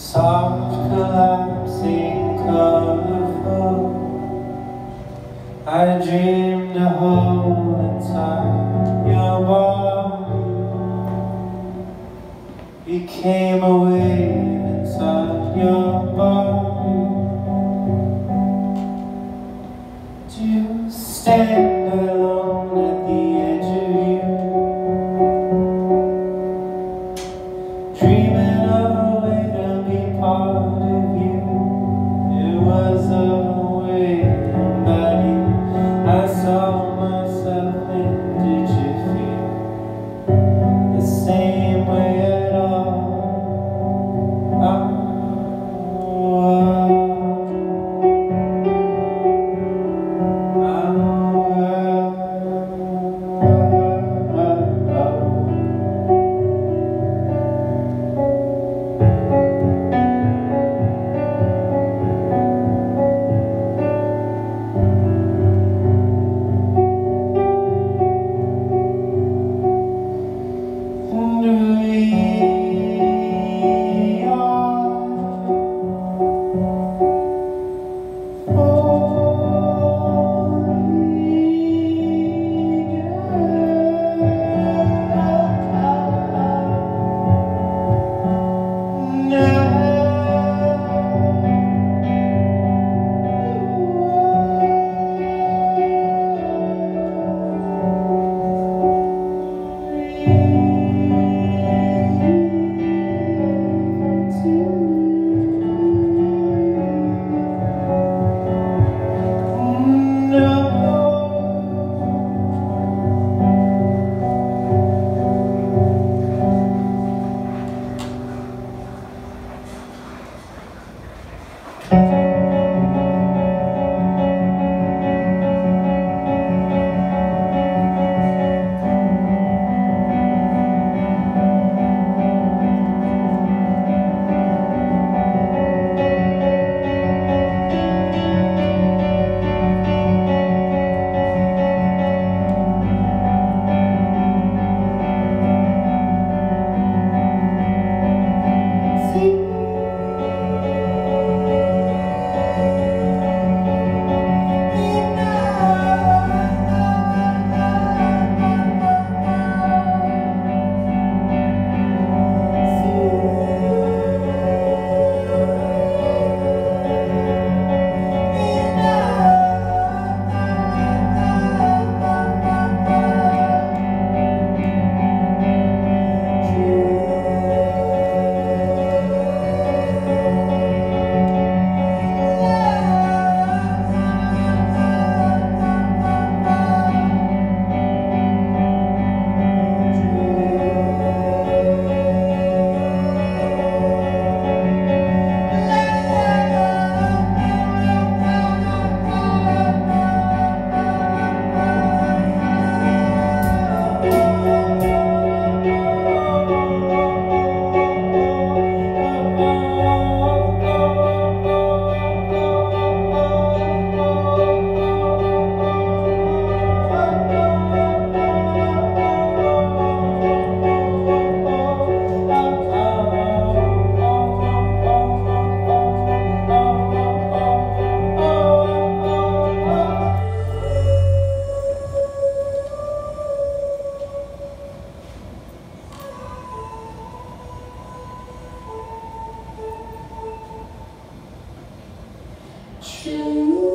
Soft collapsing colorful, I dreamed a hole inside your body became a wave inside your body. Do you stand alone at the edge of you, dreaming of a way to be part of you? It was a way about you I saw myself in. Did you feel the same way at all? True.